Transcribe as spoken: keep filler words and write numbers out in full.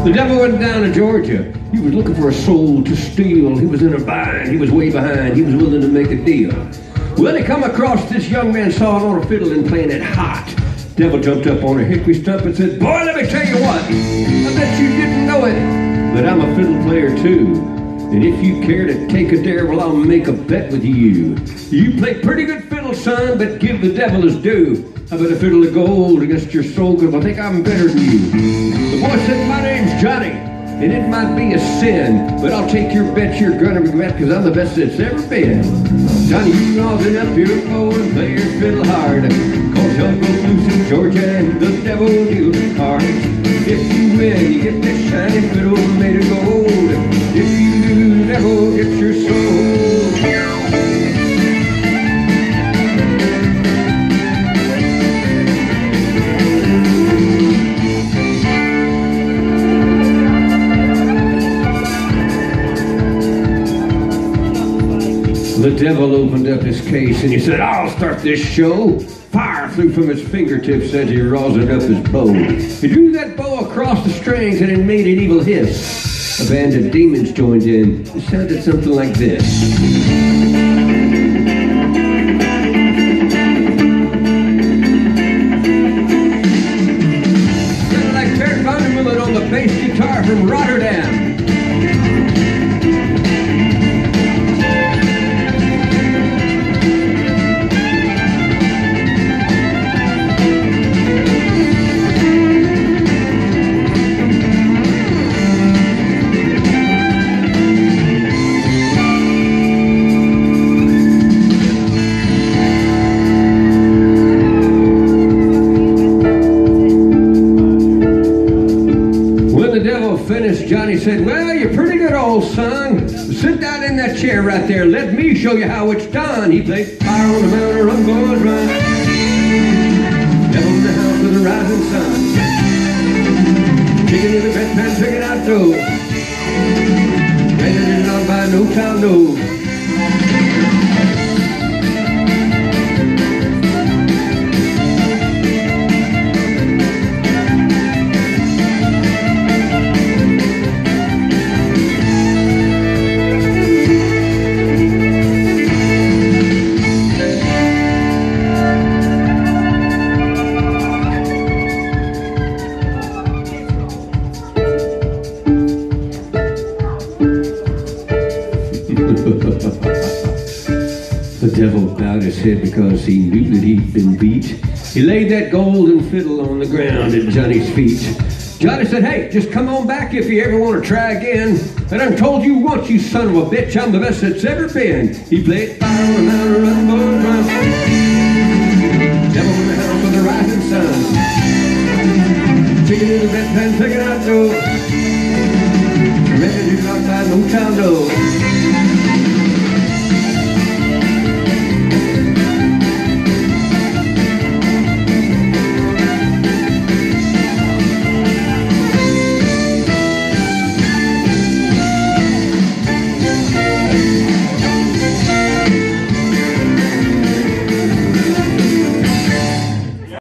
The devil went down to Georgia. He was looking for a soul to steal. He was in a bind. He was way behind. He was willing to make a deal. Well, he come across this young man sawing on a fiddle and playing it hot. Devil jumped up on a hickory stump and said, "Boy, let me tell you what. I bet you didn't know it, but I'm a fiddle player too. And if you care to take a dare, well, I'll make a bet with you. You play pretty good fiddle, son, but give the devil his due. I bet a fiddle of gold against your soul, because I think I'm better than you." The boy said, "My name's Johnny, and it might be a sin, but I'll take your bet you're gonna regret, because I'm the best that's ever been. Johnny, you rosin up your bow and play your fiddle hard, cause hell broke loose in Georgia and the devil deals cards. If you win, you get this shiny fiddle made of gold. If you lose, the devil gets your soul." The devil opened up his case and he said, "I'll start this show." Fire flew from his fingertips as he rosined up his bow. He drew that bow across the strings and it made an evil hiss. A band of demons joined in. It sounded something like this. Sounded like Terry Vandermillet on the bass guitar from Rotterdam. Finished, Johnny said, "Well, you're pretty good, old son. Sit down in that chair right there. Let me show you how it's done." He played "Fire on the Mountain, I'm going to run. Devil in the house with the rising sun. Chicken in the bedpan, picking out dough. Ready to not by no town, no." The devil bowed his head because he knew that he'd been beat. He laid that golden fiddle on the ground at Johnny's feet. Johnny said, "Hey, just come on back if you ever want to try again. I done told you once, you son of a bitch, I'm the best that's ever been." He played "Fire on the Mountain, run, boy, run. Devil in the house with the rising sun. Chicken in the bedpan, picking out dough. Ready to not buy no town, no."